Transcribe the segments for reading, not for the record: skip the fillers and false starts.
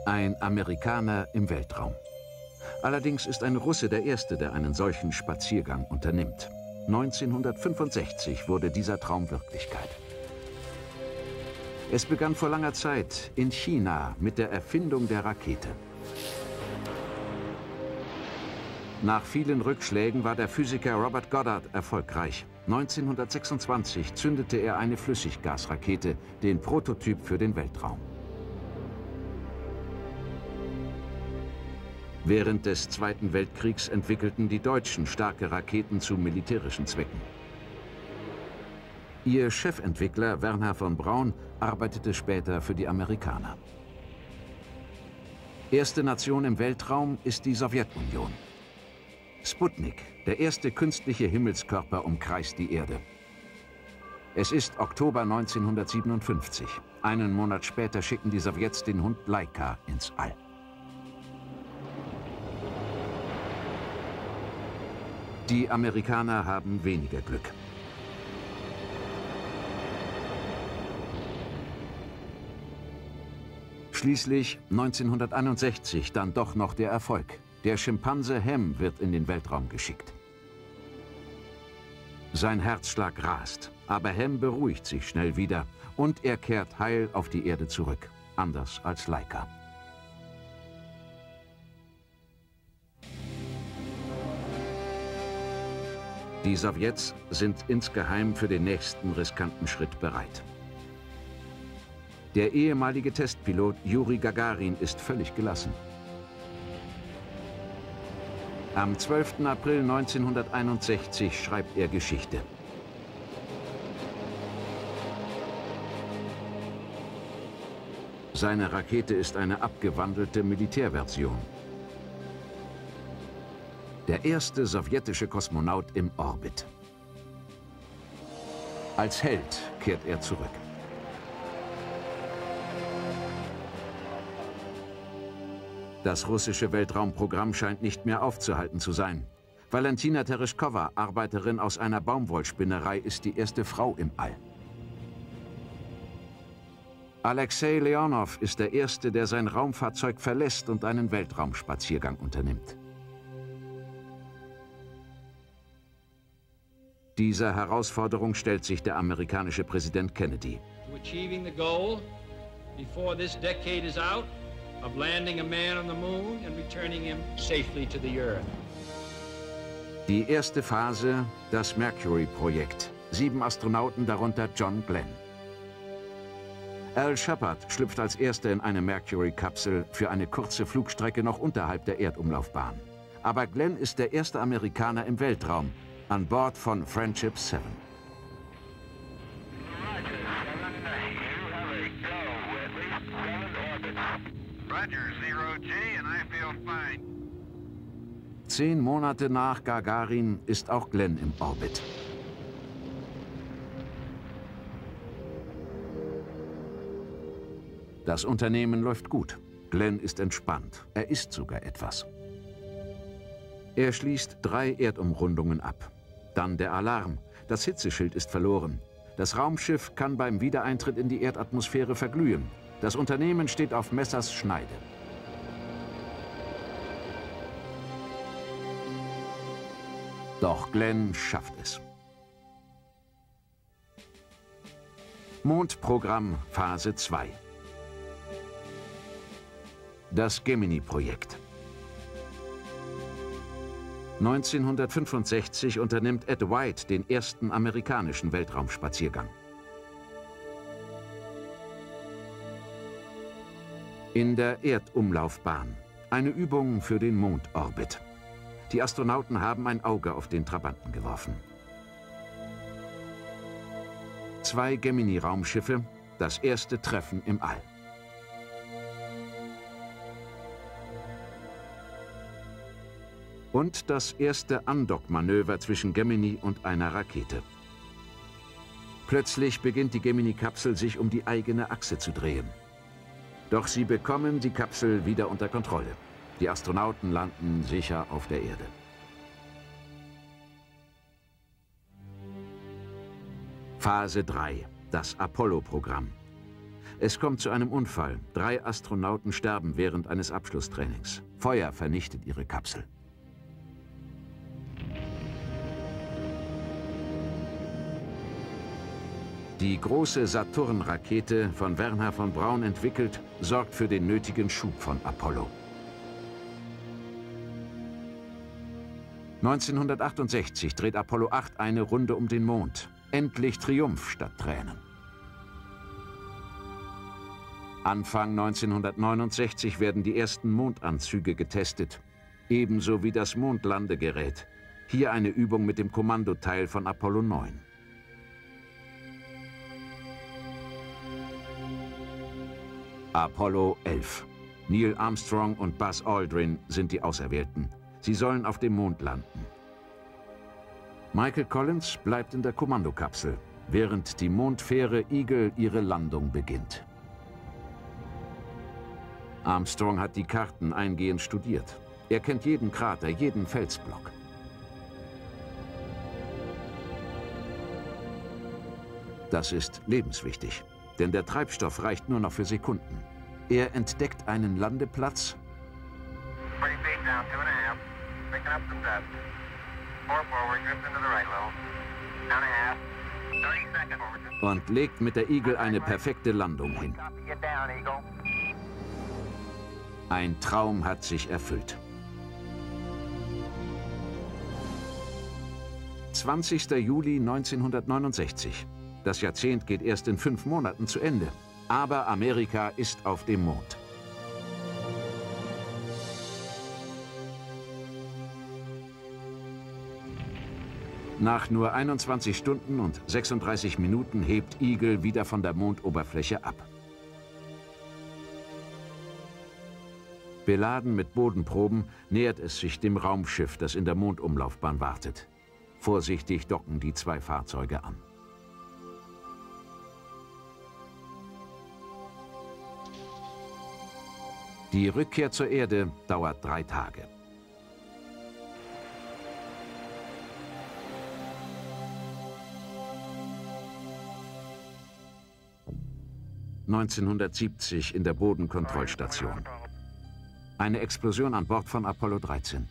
Ein Amerikaner im Weltraum. Allerdings ist ein Russe der Erste, der einen solchen Spaziergang unternimmt. 1965 wurde dieser Traum Wirklichkeit. Es begann vor langer Zeit in China mit der Erfindung der Rakete. Nach vielen Rückschlägen war der Physiker Robert Goddard erfolgreich. 1926 zündete er eine Flüssiggasrakete, den Prototyp für den Weltraum. Während des Zweiten Weltkriegs entwickelten die Deutschen starke Raketen zu militärischen Zwecken. Ihr Chefentwickler Wernher von Braun arbeitete später für die Amerikaner. Erste Nation im Weltraum ist die Sowjetunion. Sputnik, der erste künstliche Himmelskörper, umkreist die Erde. Es ist Oktober 1957. Einen Monat später schicken die Sowjets den Hund Laika ins All. Die Amerikaner haben weniger Glück. Schließlich 1961 dann doch noch der Erfolg. Der Schimpanse Hem wird in den Weltraum geschickt. Sein Herzschlag rast, aber Hem beruhigt sich schnell wieder und er kehrt heil auf die Erde zurück, anders als Laika. Die Sowjets sind insgeheim für den nächsten riskanten Schritt bereit. Der ehemalige Testpilot Juri Gagarin ist völlig gelassen. Am 12. April 1961 schreibt er Geschichte. Seine Rakete ist eine abgewandelte Militärversion. Der erste sowjetische Kosmonaut im Orbit. Als Held kehrt er zurück. Das russische Weltraumprogramm scheint nicht mehr aufzuhalten zu sein. Valentina Tereshkova, Arbeiterin aus einer Baumwollspinnerei, ist die erste Frau im All. Alexei Leonov ist der Erste, der sein Raumfahrzeug verlässt und einen Weltraumspaziergang unternimmt. Dieser Herausforderung stellt sich der amerikanische Präsident Kennedy. To achieving the goal before this decade is out of landing a man on the moon and returning him safely to the Earth. Die erste Phase, das Mercury-Projekt. 7 Astronauten, darunter John Glenn. Al Shepard schlüpft als Erster in eine Mercury-Kapsel für eine kurze Flugstrecke noch unterhalb der Erdumlaufbahn. Aber Glenn ist der erste Amerikaner im Weltraum, an Bord von Friendship 7. Roger, 0G, and I feel fine. 10 Monate nach Gagarin ist auch Glenn im Orbit. Das Unternehmen läuft gut. Glenn ist entspannt. Er isst sogar etwas. Er schließt 3 Erdumrundungen ab. Dann der Alarm. Das Hitzeschild ist verloren. Das Raumschiff kann beim Wiedereintritt in die Erdatmosphäre verglühen. Das Unternehmen steht auf Messers Schneide. Doch Glenn schafft es. Mondprogramm Phase 2. Das Gemini-Projekt. 1965 unternimmt Ed White den ersten amerikanischen Weltraumspaziergang. In der Erdumlaufbahn. Eine Übung für den Mondorbit. Die Astronauten haben ein Auge auf den Trabanten geworfen. 2 Gemini-Raumschiffe, das erste Treffen im All. Und das erste Andockmanöver zwischen Gemini und einer Rakete. Plötzlich beginnt die Gemini-Kapsel sich um die eigene Achse zu drehen. Doch sie bekommen die Kapsel wieder unter Kontrolle. Die Astronauten landen sicher auf der Erde. Phase 3, das Apollo-Programm. Es kommt zu einem Unfall. 3 Astronauten sterben während eines Abschlusstrainings. Feuer vernichtet ihre Kapsel. Die große Saturn-Rakete, von Wernher von Braun entwickelt, sorgt für den nötigen Schub von Apollo. 1968 dreht Apollo 8 eine Runde um den Mond. Endlich Triumph statt Tränen. Anfang 1969 werden die ersten Mondanzüge getestet, ebenso wie das Mondlandegerät. Hier eine Übung mit dem Kommandoteil von Apollo 9. Apollo 11. Neil Armstrong und Buzz Aldrin sind die Auserwählten. Sie sollen auf dem Mond landen. Michael Collins bleibt in der Kommandokapsel, während die Mondfähre Eagle ihre Landung beginnt. Armstrong hat die Karten eingehend studiert. Er kennt jeden Krater, jeden Felsblock. Das ist lebenswichtig, denn der Treibstoff reicht nur noch für Sekunden. Er entdeckt einen Landeplatz und legt mit der Eagle eine perfekte Landung hin. Ein Traum hat sich erfüllt. 20. Juli 1969. Das Jahrzehnt geht erst in 5 Monaten zu Ende. Aber Amerika ist auf dem Mond. Nach nur 21 Stunden und 36 Minuten hebt Eagle wieder von der Mondoberfläche ab. Beladen mit Bodenproben nähert es sich dem Raumschiff, das in der Mondumlaufbahn wartet. Vorsichtig docken die 2 Fahrzeuge an. Die Rückkehr zur Erde dauert 3 Tage. (1970) in der Bodenkontrollstation. Eine Explosion an Bord von Apollo 13.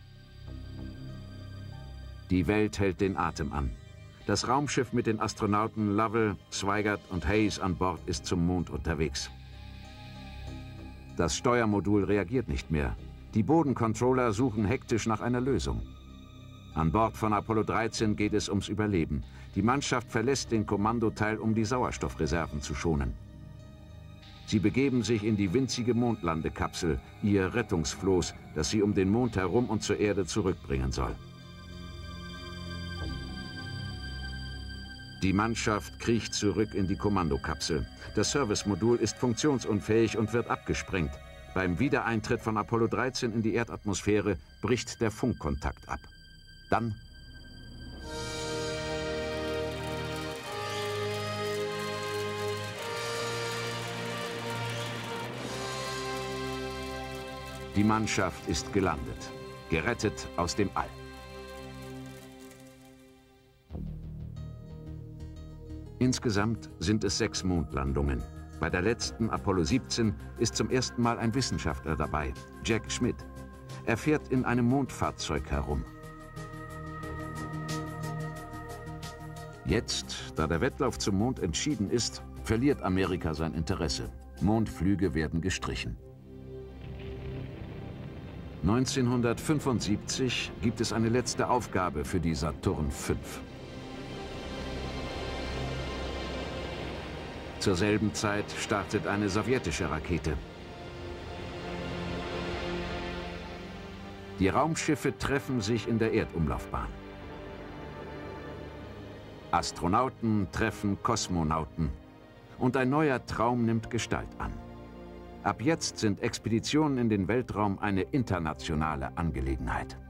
Die Welt hält den Atem an. Das Raumschiff mit den Astronauten Lovell, Swigert und Hayes an Bord ist zum Mond unterwegs. Das Steuermodul reagiert nicht mehr. Die Bodencontroller suchen hektisch nach einer Lösung. An Bord von Apollo 13 geht es ums Überleben. Die Mannschaft verlässt den Kommandoteil, um die Sauerstoffreserven zu schonen. Sie begeben sich in die winzige Mondlandekapsel, ihr Rettungsfloß, das sie um den Mond herum und zur Erde zurückbringen soll. Die Mannschaft kriecht zurück in die Kommandokapsel. Das Servicemodul ist funktionsunfähig und wird abgesprengt. Beim Wiedereintritt von Apollo 13 in die Erdatmosphäre bricht der Funkkontakt ab. Dann die Mannschaft ist gelandet, gerettet aus dem All. Insgesamt sind es 6 Mondlandungen. Bei der letzten, Apollo 17, ist zum ersten Mal ein Wissenschaftler dabei, Jack Schmitt. Er fährt in einem Mondfahrzeug herum. Jetzt, da der Wettlauf zum Mond entschieden ist, verliert Amerika sein Interesse. Mondflüge werden gestrichen. 1975 gibt es eine letzte Aufgabe für die Saturn V. Zur selben Zeit startet eine sowjetische Rakete. Die Raumschiffe treffen sich in der Erdumlaufbahn. Astronauten treffen Kosmonauten. Und ein neuer Traum nimmt Gestalt an. Ab jetzt sind Expeditionen in den Weltraum eine internationale Angelegenheit.